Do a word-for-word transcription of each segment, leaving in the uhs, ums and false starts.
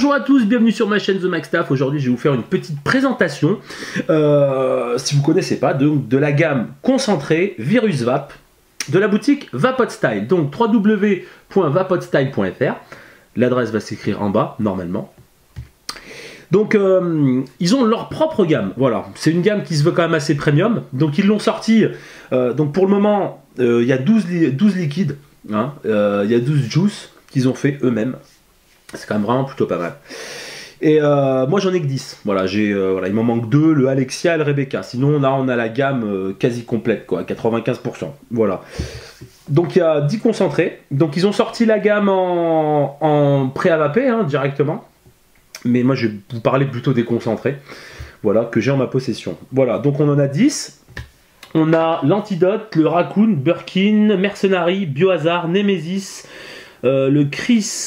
Bonjour à tous, bienvenue sur ma chaîne The Maxstaff. Aujourd'hui je vais vous faire une petite présentation, euh, si vous ne connaissez pas, de, de la gamme concentrée VirusVap de la boutique VapotStyle. Donc w w w point vapotstyle point f r, l'adresse va s'écrire en bas normalement. Donc euh, ils ont leur propre gamme, voilà, c'est une gamme qui se veut quand même assez premium. Donc ils l'ont sorti, euh, donc pour le moment euh, il y a douze, li douze liquides, hein, euh, il y a douze juices qu'ils ont fait eux-mêmes. C'est quand même vraiment plutôt pas mal. Et euh, moi j'en ai que dix. Voilà, j'ai, euh, voilà, il m'en manque deux, le Alexia et le Rebecca. Sinon là on a la gamme euh, quasi complète, quoi, quatre-vingt-quinze pour cent. Voilà. Donc il y a dix concentrés. Donc ils ont sorti la gamme en, en prêt à vaper, hein, directement. Mais moi je vais vous parler plutôt des concentrés. Voilà, que j'ai en ma possession. Voilà, donc on en a dix. On a l'Antidote, le Raccoon, Birkin, Mercenary, Biohazard, Nemesis, euh, le Chris...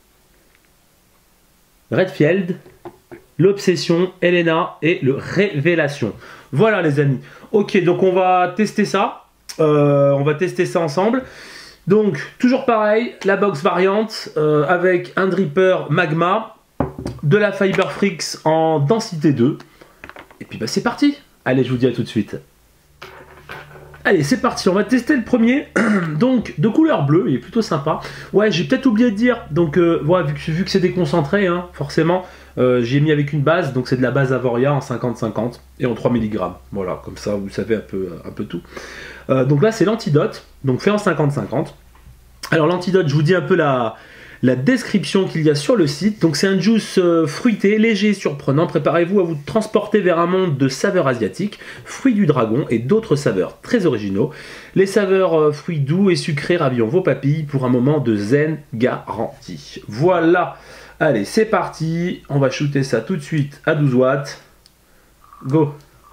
Redfield, l'Obsession, Elena et le Révélation. Voilà les amis. Ok, donc on va tester ça. Euh, on va tester ça ensemble. Donc, toujours pareil, la box variante euh, avec un dripper Magma, de la Fiber Freaks en densité deux. Et puis bah c'est parti. Allez, je vous dis à tout de suite. Allez, c'est parti, on va tester le premier, donc de couleur bleue, il est plutôt sympa. Ouais, j'ai peut-être oublié de dire, donc euh, voilà, vu que, vu que c'est déconcentré, hein, forcément, euh, j'ai mis avec une base, donc c'est de la base Avoria en cinquante cinquante et en trois milligrammes. Voilà, comme ça vous savez un peu, un peu tout. Euh, donc là c'est l'Antidote, donc fait en cinquante cinquante. Alors l'Antidote, je vous dis un peu la... la description qu'il y a sur le site. Donc c'est un juice euh, fruité, léger et surprenant. Préparez-vous à vous transporter vers un monde de saveurs asiatiques, fruits du dragon et d'autres saveurs très originaux. Les saveurs euh, fruits doux et sucrés ravillent vos papilles pour un moment de zen garanti. Voilà. Allez, c'est parti. On va shooter ça tout de suite à douze watts. Go.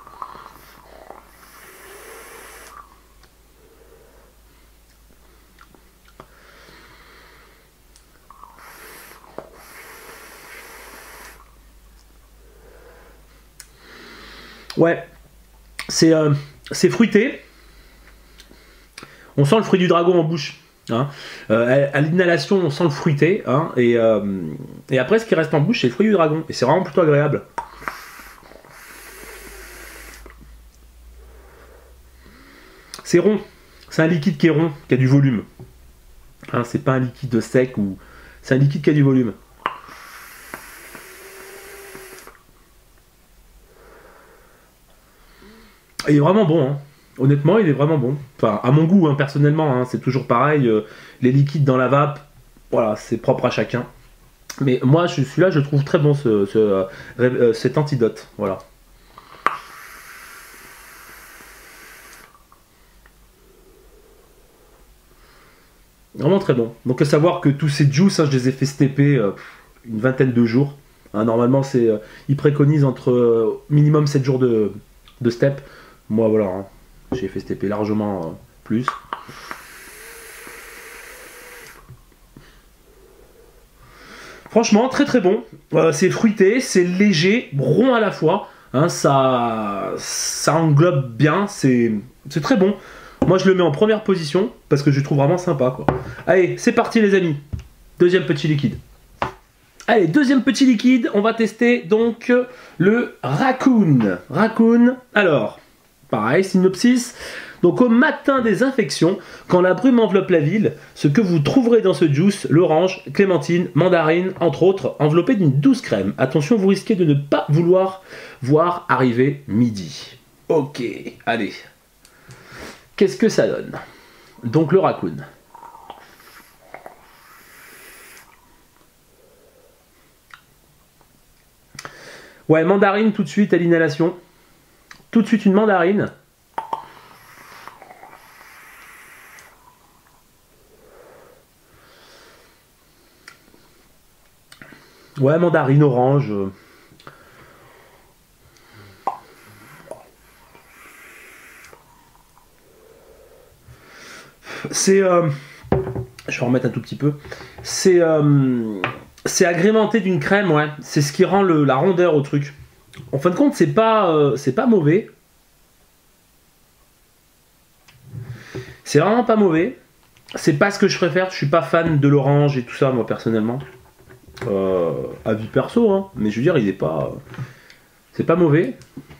Ouais, c'est euh, fruité. On sent le fruit du dragon en bouche. Hein. Euh, à, à l'inhalation, on sent le fruité. Hein, et, euh, et après, ce qui reste en bouche, c'est le fruit du dragon. Et c'est vraiment plutôt agréable. C'est rond. C'est un liquide qui est rond, qui a du volume. Hein, c'est pas un liquide sec ou... C'est un liquide qui a du volume. Il est vraiment bon, hein. Honnêtement, il est vraiment bon. Enfin, à mon goût, hein, personnellement, hein, c'est toujours pareil. Euh, les liquides dans la vape, voilà, c'est propre à chacun. Mais moi, celui-là, je trouve très bon, ce, ce, euh, euh, cet Antidote. Voilà. Vraiment très bon. Donc, à savoir que tous ces juices, hein, je les ai fait stepper euh, une vingtaine de jours. Hein, normalement, c'est, euh, ils préconisent entre euh, minimum sept jours de, de step. Moi voilà, hein, j'ai fait stepper largement euh, plus. Franchement, très très bon. Euh, c'est fruité, c'est léger, rond à la fois. Hein, ça, ça englobe bien, c'est très bon. Moi je le mets en première position parce que je le trouve vraiment sympa, quoi. Allez, c'est parti les amis. Deuxième petit liquide. Allez, deuxième petit liquide, on va tester donc le Raccoon. Raccoon, alors... Pareil, synopsis. Donc au matin des infections, quand la brume enveloppe la ville, ce que vous trouverez dans ce juice, l'orange, clémentine, mandarine, entre autres, enveloppé d'une douce crème. Attention, vous risquez de ne pas vouloir voir arriver midi. Ok, allez. Qu'est-ce que ça donne? Donc le Raccoon. Ouais, mandarine tout de suite à l'inhalation. Tout de suite une mandarine. Ouais, mandarine orange. C'est... Euh, je vais en remettre un tout petit peu. C'est... Euh, c'est agrémenté d'une crème, ouais. C'est ce qui rend le, la rondeur au truc. En fin de compte, c'est pas, euh, c'est pas mauvais. C'est vraiment pas mauvais. C'est pas ce que je préfère. Je suis pas fan de l'orange et tout ça, moi, personnellement. Euh, avis perso, hein. Mais je veux dire, il est pas... C'est pas mauvais.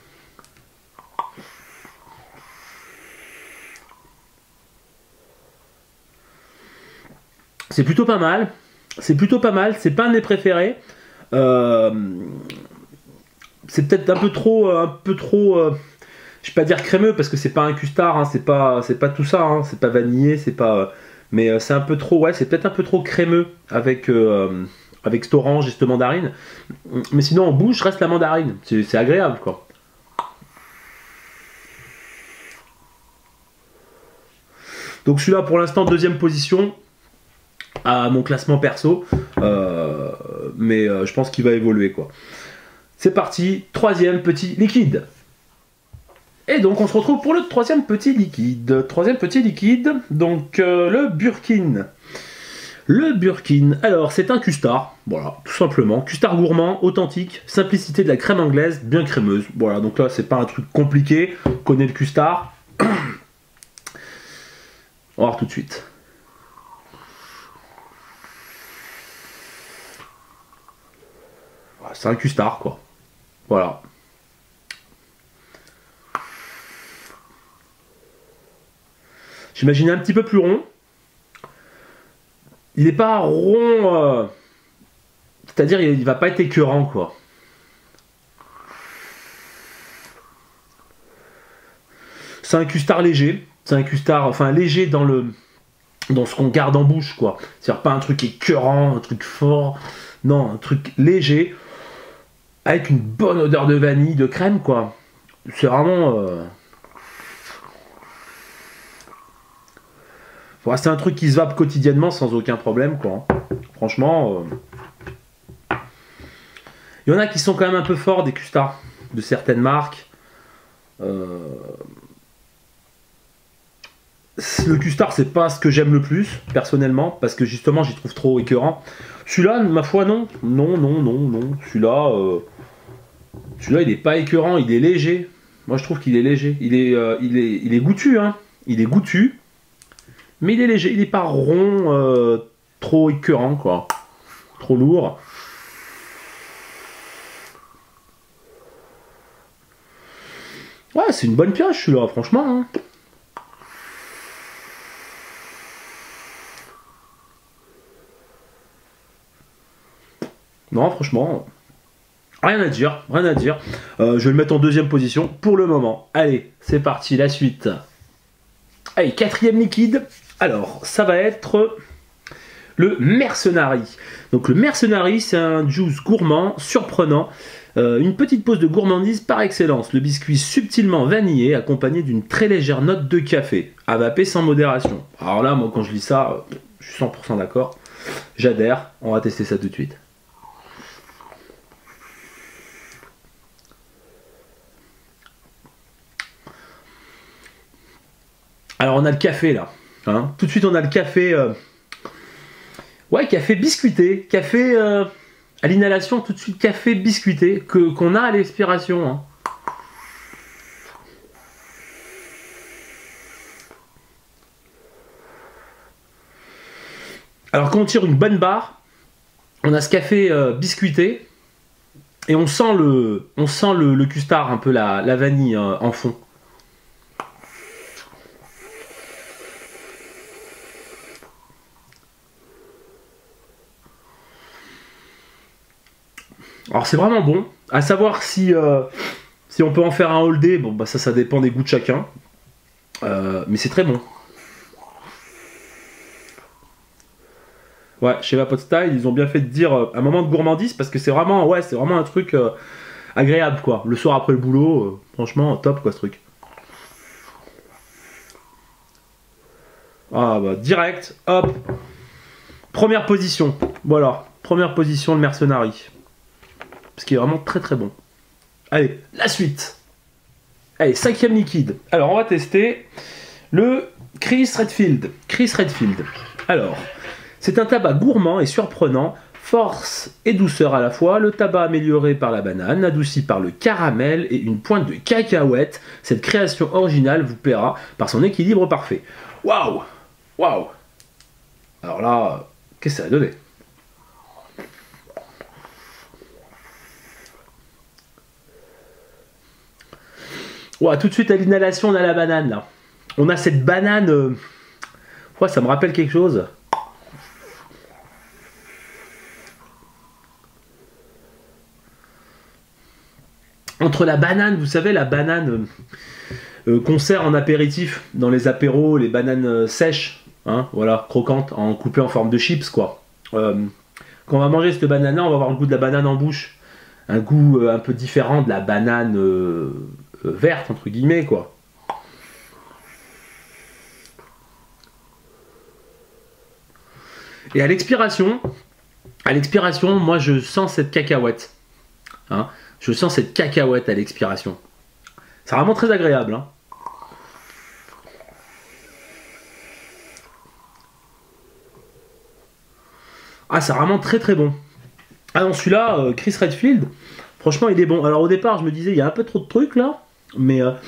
C'est plutôt pas mal. C'est plutôt pas mal. C'est pas un de mes préférés. Euh, c'est peut-être un peu trop... Un peu trop... Euh, je vais pas dire crémeux parce que c'est pas un custard. Hein, c'est pas, c'est pas tout ça. Hein, c'est pas vanillé. C'est pas... Mais euh, c'est un peu trop... Ouais, c'est peut-être un peu trop crémeux avec... Euh, avec cette orange et cette mandarine. Mais sinon, en bouche, reste la mandarine. C'est agréable, quoi. Donc celui-là, pour l'instant, deuxième position à mon classement perso. Euh, mais euh, je pense qu'il va évoluer, quoi. C'est parti. Troisième petit liquide. Et donc, on se retrouve pour le troisième petit liquide. Troisième petit liquide. Donc, euh, le Burkin. Le Burkin, alors c'est un custard, voilà, tout simplement. Custard gourmand, authentique, simplicité de la crème anglaise, bien crémeuse. Voilà, donc là c'est pas un truc compliqué, on connaît le custard. On va voir tout de suite. C'est un custard, quoi. Voilà. J'imaginais un petit peu plus rond. Il n'est pas rond, euh, c'est-à-dire il, il va pas être écœurant, quoi. C'est un custard léger, c'est un custard, enfin léger dans le, dans ce qu'on garde en bouche, quoi. C'est-à-dire pas un truc écœurant, un truc fort, non, un truc léger, avec une bonne odeur de vanille, de crème, quoi. C'est vraiment... Euh... Voilà, c'est un truc qui se vape quotidiennement sans aucun problème, quoi. Franchement, euh... il y en a qui sont quand même un peu forts, des custards, de certaines marques. Euh... Le custard, c'est pas ce que j'aime le plus, personnellement, parce que justement, j'y trouve trop écœurant. Celui-là, ma foi, non. Non, non, non, non. Celui-là, euh... celui-là, il est pas écœurant, il est léger. Moi, je trouve qu'il est léger. Il est, euh, il est, il est goûtu, hein. Il est goûtu. Mais il est léger, il n'est pas rond, euh, trop écœurant, quoi. Trop lourd. Ouais, c'est une bonne pioche, celui-là, franchement. Hein. Non, franchement, rien à dire, rien à dire. Euh, je vais le mettre en deuxième position pour le moment. Allez, c'est parti, la suite. Allez, quatrième liquide. Alors, ça va être le Mercenary. Donc le Mercenary, c'est un juice gourmand, surprenant, euh, une petite pause de gourmandise par excellence. Le biscuit subtilement vanillé, accompagné d'une très légère note de café, à vaper sans modération. Alors là, moi, quand je lis ça, je suis cent pour cent d'accord. J'adhère. On va tester ça tout de suite. Alors, on a le café, là. Hein. Tout de suite, on a le café... Euh... Ouais, café biscuité. Café euh, à l'inhalation, tout de suite, café biscuité que qu'on a à l'expiration. Hein. Alors, quand on tire une bonne barre, on a ce café euh, biscuité et on sent le, on sent le, le custard, un peu la, la vanille euh, en fond. Alors c'est vraiment bon, à savoir si, euh, si on peut en faire un all day, bon bah ça ça dépend des goûts de chacun, euh, mais c'est très bon. Ouais, chez Vapot Style, ils ont bien fait de dire euh, un moment de gourmandise parce que c'est vraiment, ouais, c'est vraiment un truc euh, agréable quoi. Le soir après le boulot, euh, franchement top quoi ce truc. Ah bah direct, hop, première position, voilà, première position le Mercenary. Ce qui est vraiment très très bon. Allez, la suite. Allez, cinquième liquide. Alors, on va tester le Chris Redfield. Chris Redfield. Alors, c'est un tabac gourmand et surprenant, force et douceur à la fois, le tabac amélioré par la banane, adouci par le caramel et une pointe de cacahuète. Cette création originale vous plaira par son équilibre parfait. Waouh! Waouh! Alors là, qu'est-ce que ça a donné? Ouais, tout de suite à l'inhalation, on a la banane là. On a cette banane. Euh... Ouais, ça me rappelle quelque chose. Entre la banane, vous savez, la banane euh, qu'on sert en apéritif dans les apéros, les bananes euh, sèches, hein, voilà, croquantes, en coupées en forme de chips, quoi. Euh, quand on va manger cette banane-là, on va avoir le goût de la banane en bouche. Un goût euh, un peu différent de la banane euh, euh, verte, entre guillemets, quoi. Et à l'expiration, à l'expiration, moi je sens cette cacahuète. Hein, je sens cette cacahuète à l'expiration. C'est vraiment très agréable. Hein. Ah, c'est vraiment très très bon. Ah non, celui-là, euh, Chris Redfield, franchement, il est bon. Alors au départ, je me disais, il y a un peu trop de trucs là, mais euh,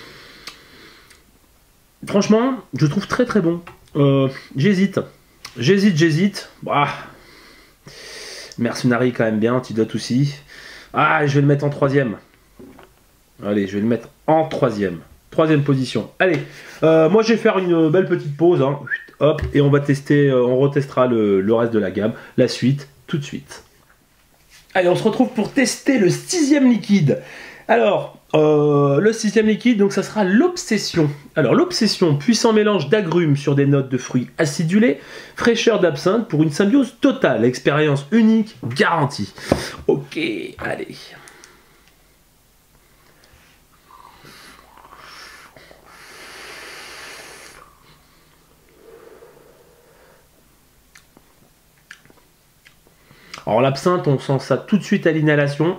franchement, je trouve très très bon. Euh, j'hésite. J'hésite, j'hésite. Bah, Mercenary quand même bien, Antidote aussi. Ah, je vais le mettre en troisième. Allez, je vais le mettre en troisième. Troisième position. Allez, euh, moi je vais faire une belle petite pause. Hein. Hop, et on va tester, euh, on retestera le, le reste de la gamme. La suite, tout de suite. Allez, on se retrouve pour tester le sixième liquide. Alors, euh, le sixième liquide, donc ça sera l'Obsession. Alors, l'Obsession, puissant mélange d'agrumes sur des notes de fruits acidulés, fraîcheur d'absinthe pour une symbiose totale, expérience unique, garantie. Ok, allez. Alors l'absinthe, on sent ça tout de suite à l'inhalation.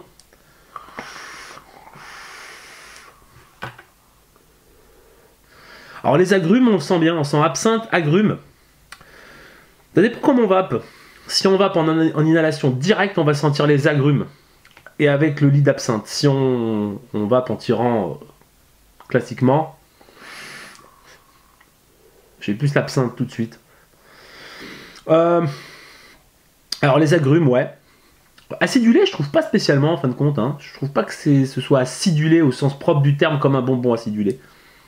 Alors les agrumes, on le sent bien, on sent absinthe, agrumes. Ça dépend comment on vape. Si on vape en, en inhalation directe, on va sentir les agrumes. Et avec le lit d'absinthe. Si on, on vape en tirant euh, classiquement, j'ai plus l'absinthe tout de suite. Euh, alors les agrumes, ouais. Acidulé, je trouve pas spécialement en fin de compte. Hein. Je trouve pas que ce soit acidulé au sens propre du terme comme un bonbon acidulé.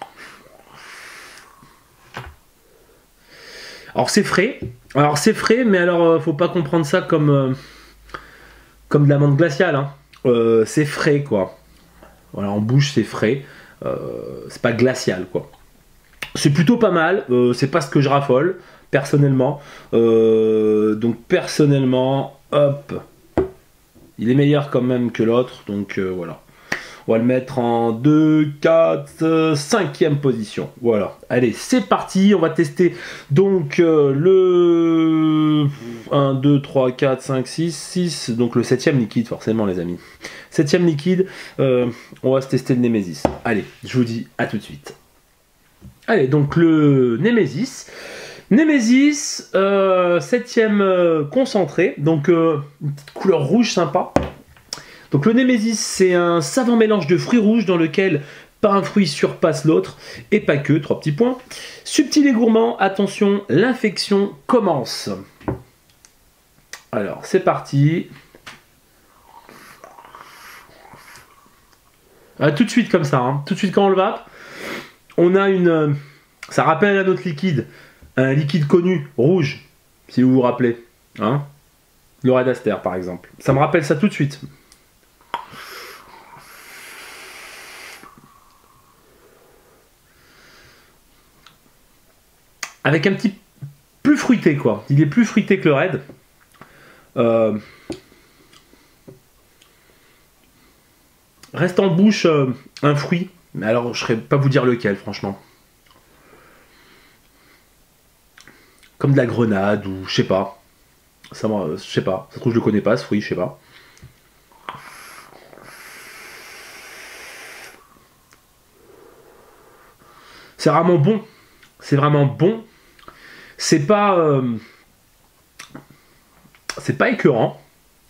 Alors c'est frais. Alors c'est frais, mais alors euh, faut pas comprendre ça comme euh, comme de l'amande glaciale. Hein. Euh, c'est frais quoi. Voilà, en bouche c'est frais. Euh, c'est pas glacial quoi. C'est plutôt pas mal. Euh, c'est pas ce que je raffole personnellement. Euh, donc personnellement, hop. Il est meilleur quand même que l'autre, donc euh, voilà. On va le mettre en deux, quatre, cinquième position. Voilà. Allez, c'est parti. On va tester donc euh, le un, deux, trois, quatre, cinq, six, six. Donc le septième liquide, forcément, les amis. Septième liquide. Euh, on va se tester le Nemesis. Allez, je vous dis à tout de suite. Allez, donc le Nemesis. Nemesis, euh, septième euh, concentré, donc euh, une petite couleur rouge sympa. Donc le Nemesis, c'est un savant mélange de fruits rouges dans lequel pas un fruit surpasse l'autre, et pas que, trois petits points. Subtil et gourmand, attention, l'infection commence. Alors, c'est parti. Ah, tout de suite comme ça, hein. Tout de suite quand on le vape, on a une... Ça rappelle un autre liquide. Un liquide connu, rouge, si vous vous rappelez. Hein, le Red Aster, par exemple. Ça me rappelle ça tout de suite. Avec un petit... plus fruité, quoi. Il est plus fruité que le Red. Euh... Reste en bouche euh, un fruit. Mais alors, je ne saurais pas vous dire lequel, franchement. Comme de la grenade ou je sais pas. Ça, je sais pas. Ça se trouve je le connais pas ce fruit, je sais pas. C'est vraiment bon. C'est vraiment bon. C'est pas. Euh... C'est pas écœurant.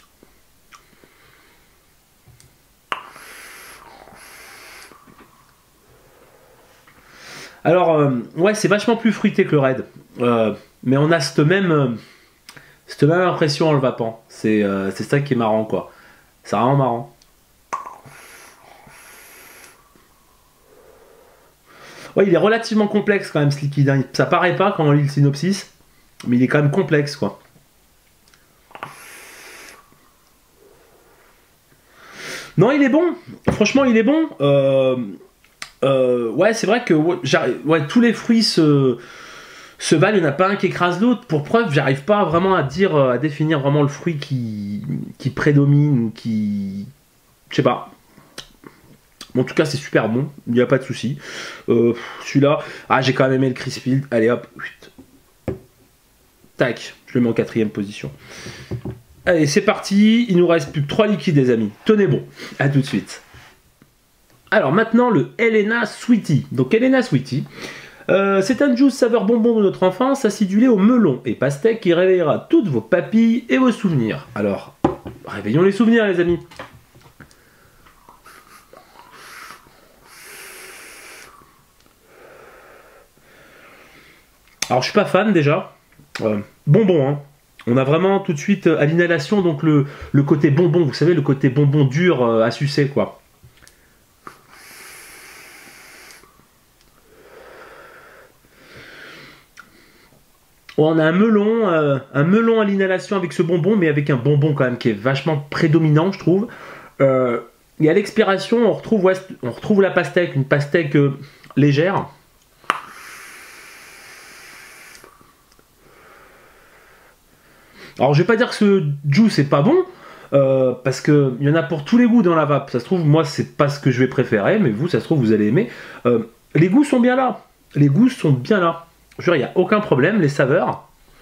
Alors, euh, ouais, c'est vachement plus fruité que le Red. Euh, mais on a cette même, euh, cette même impression en le vapant. C'est euh, c'est ça qui est marrant, quoi. C'est vraiment marrant. Ouais, il est relativement complexe quand même ce liquide, hein. Ça paraît pas quand on lit le synopsis, mais il est quand même complexe quoi. Non, il est bon. Franchement, il est bon. Euh, euh, ouais, c'est vrai que ouais, ouais, tous les fruits se, se valent. Il n'y en a pas un qui écrase l'autre. Pour preuve, j'arrive pas vraiment à dire, à définir vraiment le fruit qui, qui prédomine ou qui... Je sais pas. En tout cas, c'est super bon. Il n'y a pas de souci. Euh, Celui-là... Ah, j'ai quand même aimé le Crisfield. Allez, hop. Tac. Je le mets en quatrième position. Allez, c'est parti. Il nous reste plus que trois liquides, les amis. Tenez bon. À tout de suite. Alors, maintenant, le Elena Sweetie. Donc, Elena Sweetie... Euh, c'est un juice saveur bonbon de notre enfance, acidulé au melon et pastèque qui réveillera toutes vos papilles et vos souvenirs. Alors, réveillons les souvenirs, les amis. Alors, je suis pas fan déjà. Euh, bonbon, hein. On a vraiment tout de suite à l'inhalation donc le, le côté bonbon, vous savez, le côté bonbon dur euh, à sucer, quoi. On a un melon, euh, un melon à l'inhalation avec ce bonbon, mais avec un bonbon quand même qui est vachement prédominant, je trouve. Euh, et à l'expiration, on retrouve, ouais, on retrouve la pastèque, une pastèque euh, légère. Alors je vais pas dire que ce juice est pas bon, euh, parce qu'il y en a pour tous les goûts dans la vape. Ça se trouve, moi c'est pas ce que je vais préférer, mais vous, ça se trouve, vous allez aimer. Euh, les goûts sont bien là. Les goûts sont bien là. Je veux dire, il n'y a aucun problème, les saveurs.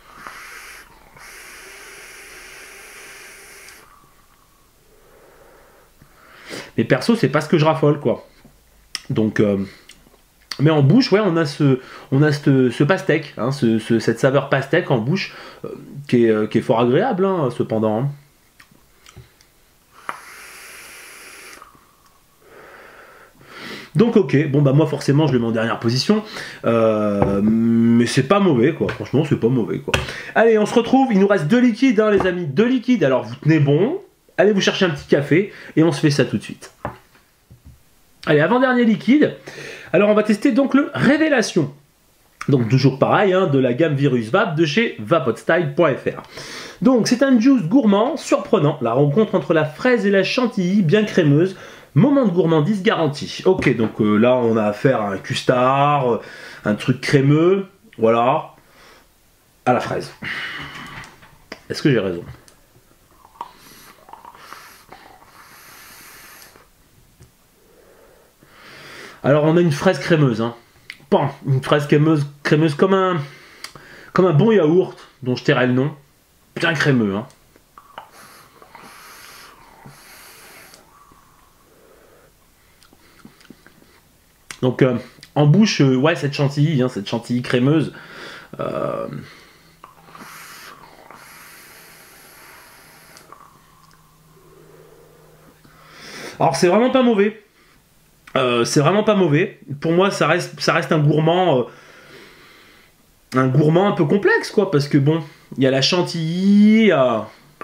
Mais perso, c'est pas ce que je raffole, quoi. Donc, euh, mais en bouche, ouais, on a ce, on a ce, ce pastèque, hein, ce, ce, cette saveur pastèque en bouche, euh, qui, est, euh, qui est fort agréable, hein, cependant. Hein. Donc ok, bon bah moi forcément je le mets en dernière position, euh, mais c'est pas mauvais quoi, franchement c'est pas mauvais quoi. Allez, on se retrouve, il nous reste deux liquides hein, les amis, deux liquides, alors vous tenez bon, allez vous chercher un petit café et on se fait ça tout de suite. Allez, avant-dernier liquide, alors on va tester donc le Révélation. Donc toujours pareil, hein, de la gamme Virus Vape de chez vapotstyle point F R. Donc c'est un juice gourmand, surprenant, la rencontre entre la fraise et la chantilly, bien crémeuse, moment de gourmandise garanti. Ok, donc euh, là on a affaire à un custard, euh, un truc crémeux, voilà, à la fraise. Est-ce que j'ai raison? Alors on a une fraise crémeuse, hein. Pan, une fraise crémeuse, crémeuse comme un, comme un bon yaourt, dont je tairai le nom, bien crémeux, hein. Donc euh, en bouche, euh, ouais, cette chantilly, hein, cette chantilly crémeuse. Euh... Alors c'est vraiment pas mauvais. Euh, c'est vraiment pas mauvais. Pour moi, ça reste, ça reste un gourmand, euh, un gourmand un peu complexe, quoi, parce que bon, il y a la chantilly, euh...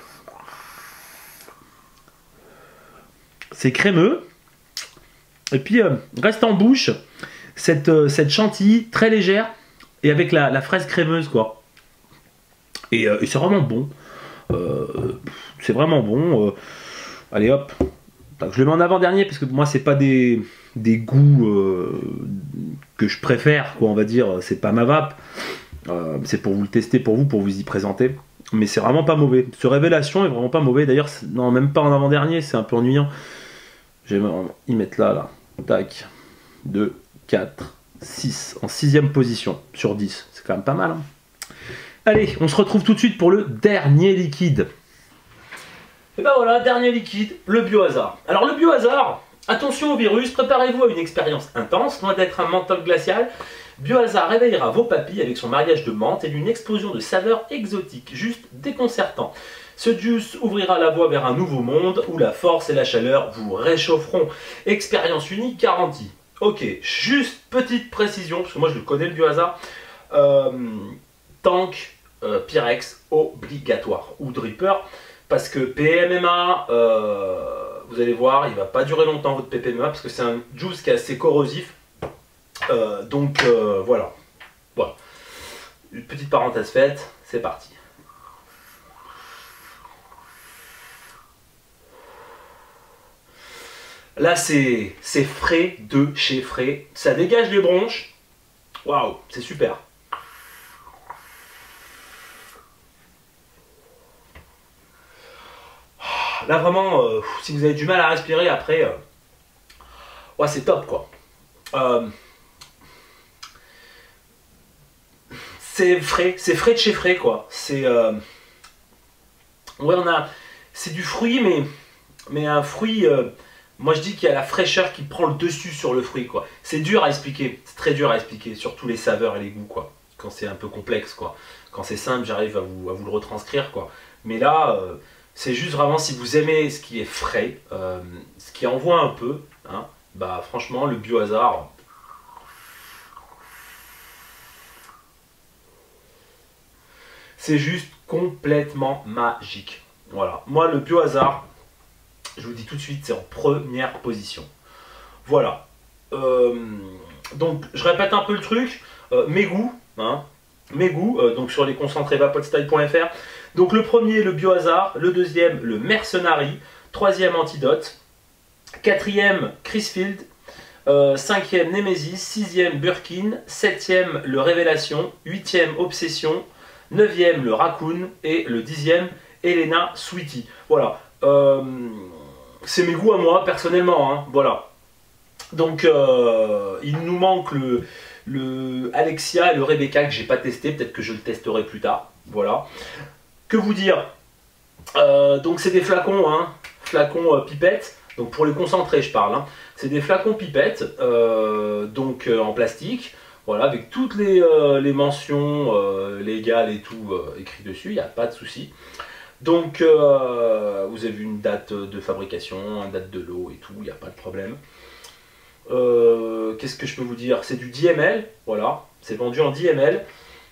c'est crémeux. Et puis, euh, reste en bouche cette, euh, cette chantilly très légère et avec la, la fraise crémeuse, quoi. Et, euh, et c'est vraiment bon. Euh, c'est vraiment bon. Euh, allez, hop. Donc, je le mets en avant-dernier parce que moi, c'est pas des, des goûts euh, que je préfère, quoi, on va dire. C'est pas ma vape. Euh, c'est pour vous le tester, pour vous, pour vous y présenter. Mais c'est vraiment pas mauvais. Ce Révélation est vraiment pas mauvais. D'ailleurs, non, même pas en avant-dernier, c'est un peu ennuyant. Je vais y mettre là, là. Tac, deux, quatre, six, en sixième position sur dix, c'est quand même pas mal. Hein. Allez, on se retrouve tout de suite pour le dernier liquide. Et ben voilà, dernier liquide, le Biohazard. Alors le Biohazard, attention au virus, préparez-vous à une expérience intense, loin d'être un menthol glacial. Biohazard réveillera vos papilles avec son mariage de menthe et d'une explosion de saveurs exotiques, juste déconcertant. Ce juice ouvrira la voie vers un nouveau monde où la force et la chaleur vous réchaufferont. Expérience unique garantie. Ok, juste petite précision, parce que moi je le connais le Biohazard. Euh, tank, euh, Pyrex, obligatoire. Ou Dripper, parce que P M M A, euh, vous allez voir, il ne va pas durer longtemps votre P P M A, parce que c'est un juice qui est assez corrosif. Euh, donc euh, voilà. Voilà. Une petite parenthèse faite, c'est parti. Là, c'est frais de chez frais. Ça dégage les bronches. Waouh, c'est super. Là, vraiment, euh, si vous avez du mal à respirer après, euh, ouais, c'est top, quoi. Euh, c'est frais, c'est frais de chez frais, quoi. C'est... Euh, ouais, on a... C'est du fruit, mais, mais un fruit... Euh, moi, je dis qu'il y a la fraîcheur qui prend le dessus sur le fruit, quoi. C'est dur à expliquer, c'est très dur à expliquer, surtout les saveurs et les goûts, quoi. Quand c'est un peu complexe, quoi. Quand c'est simple, j'arrive à vous, à vous le retranscrire, quoi. Mais là, euh, c'est juste vraiment si vous aimez ce qui est frais, euh, ce qui envoie un peu, hein, bah franchement, le Biohazard... C'est juste complètement magique. Voilà. Moi, le Biohazard, je vous dis tout de suite, c'est en première position. Voilà. Euh, donc, je répète un peu le truc. Euh, mes goûts, hein, mes goûts, euh, donc sur les concentrés vapotstyle point F R. Donc, le premier, le Biohazard. Le deuxième, le Mercenary. Troisième, Antidote. Quatrième, Chrisfield. Euh, cinquième, Nemesis. Sixième, Birkin. Septième, le Révélation. Huitième, Obsession. Neuvième, le Raccoon. Et le dixième, Elena Sweetie. Voilà. Euh, c'est mes goûts à moi, personnellement. Hein, voilà. Donc, euh, il nous manque le, le Alexia et le Rebecca que j'ai pas testé. Peut-être que je le testerai plus tard. Voilà. Que vous dire, euh, donc, c'est des flacons, hein, flacons euh, pipettes. Donc, pour les concentrés, je parle. Hein. C'est des flacons pipettes, euh, donc euh, en plastique. Voilà, avec toutes les, euh, les mentions euh, légales et tout euh, écrit dessus, il n'y a pas de souci. Donc, euh, vous avez une date de fabrication, une date de l'eau et tout, il n'y a pas de problème. Euh, Qu'est-ce que je peux vous dire? C'est du dix millilitres, voilà, c'est vendu en dix millilitres.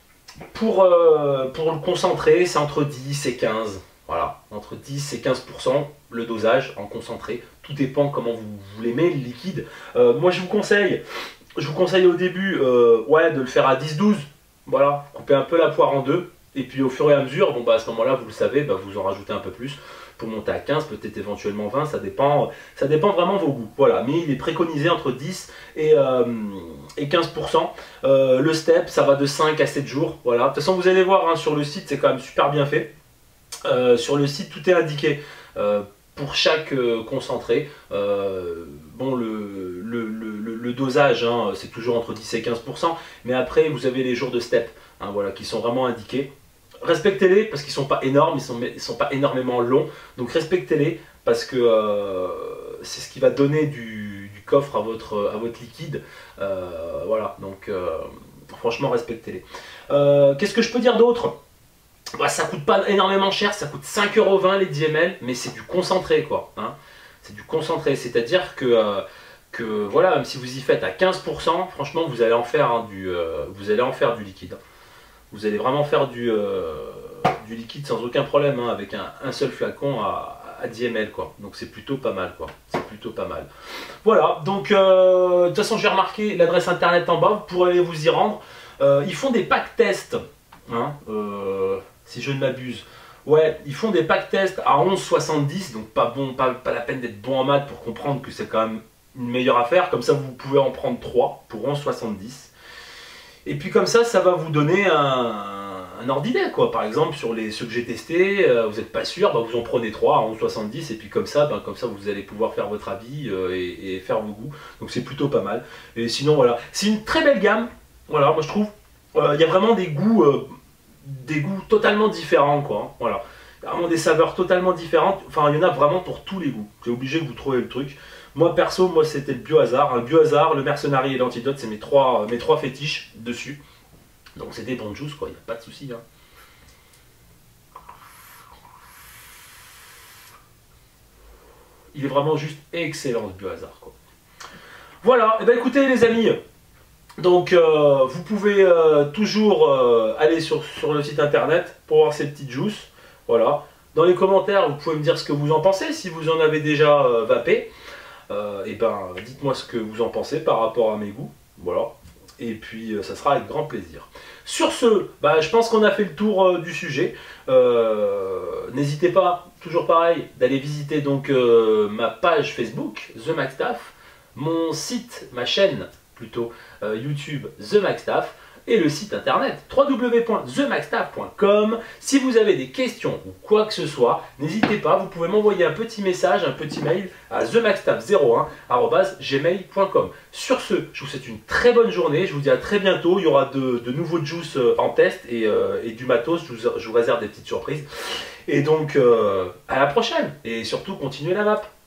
Pour, euh, pour le concentré, c'est entre dix et quinze. Voilà, entre dix et quinze pour cent le dosage en concentré. Tout dépend comment vous, vous l'aimez, le liquide. Euh, moi, je vous conseille... Je vous conseille au début euh, ouais, de le faire à dix douze, voilà, couper un peu la poire en deux, et puis au fur et à mesure, bon bah à ce moment-là, vous le savez, bah, vous en rajoutez un peu plus pour monter à quinze, peut-être éventuellement vingt, ça dépend, ça dépend vraiment de vos goûts, voilà, mais il est préconisé entre dix et, euh, et quinze pour cent. Euh, le step, ça va de cinq à sept jours, voilà, de toute façon vous allez voir hein, sur le site, c'est quand même super bien fait, euh, sur le site tout est indiqué, euh, pour chaque euh, concentré, euh, bon le, le, le, le dosage hein, c'est toujours entre dix et quinze pour cent, mais après vous avez les jours de step hein, voilà, qui sont vraiment indiqués. Respectez-les parce qu'ils ne sont pas énormes, ils sont, ils sont pas énormément longs, donc respectez-les parce que euh, c'est ce qui va donner du, du coffre à votre, à votre liquide, euh, voilà, donc euh, franchement respectez-les. Euh, Qu'est-ce que je peux dire d'autre? Bah, ça coûte pas énormément cher, ça coûte cinq euros vingt les dix millilitres, mais c'est du concentré quoi. Hein. C'est du concentré, c'est-à-dire que, euh, que voilà, même si vous y faites à quinze pour cent, franchement vous allez en faire hein, du, euh, vous allez en faire du liquide. Vous allez vraiment faire du, euh, du liquide sans aucun problème hein, avec un, un seul flacon à, à dix millilitres quoi. Donc c'est plutôt pas mal quoi. C'est plutôt pas mal. Voilà, donc euh, de toute façon j'ai remarqué l'adresse internet en bas, vous pourrez vous y rendre. Euh, ils font des packs tests. Hein, euh, si je ne m'abuse. Ouais, ils font des pack tests à onze soixante-dix, donc pas bon, pas, pas la peine d'être bon en maths pour comprendre que c'est quand même une meilleure affaire. Comme ça, vous pouvez en prendre trois pour onze soixante-dix. Et puis comme ça, ça va vous donner un, un ordre d'idée, quoi. Par exemple, sur les, ceux que j'ai testés, euh, vous n'êtes pas sûr, bah, vous en prenez trois à onze soixante-dix, et puis comme ça, bah, comme ça, vous allez pouvoir faire votre avis euh, et, et faire vos goûts. Donc c'est plutôt pas mal. Et sinon, voilà, c'est une très belle gamme. Voilà, moi je trouve. Il euh, y a vraiment des goûts... Euh, des goûts totalement différents quoi, voilà, vraiment des saveurs totalement différentes, enfin il y en a vraiment pour tous les goûts, c'est obligé que vous trouviez le truc. Moi perso, moi c'était le Biohazard, un Biohazard, le Mercenary et l'Antidote, c'est mes trois, mes trois fétiches dessus, donc c'est des bons juice quoi, il n'y a pas de souci hein. Il est vraiment juste excellent ce Biohazard quoi. Voilà, et ben écoutez les amis, donc euh, vous pouvez euh, toujours euh, aller sur, sur le site internet pour voir ces petites juices. Voilà. Dans les commentaires, vous pouvez me dire ce que vous en pensez. Si vous en avez déjà euh, vapé, euh, et ben dites-moi ce que vous en pensez par rapport à mes goûts. Voilà. et puis euh, ça sera avec grand plaisir. Sur ce, bah, je pense qu'on a fait le tour euh, du sujet. Euh, N'hésitez pas, toujours pareil, d'aller visiter donc euh, ma page Facebook, The MacStaff, mon site, ma chaîne plutôt, euh, YouTube, The MacStaff, et le site internet w w w point the macstaff point com. Si vous avez des questions ou quoi que ce soit, n'hésitez pas, vous pouvez m'envoyer un petit message, un petit mail à the macstaff zéro un arobase gmail point com. Sur ce, je vous souhaite une très bonne journée, je vous dis à très bientôt, il y aura de, de nouveaux juice en test et, euh, et du matos, je vous, je vous réserve des petites surprises. Et donc, euh, à la prochaine, et surtout, continuez la map.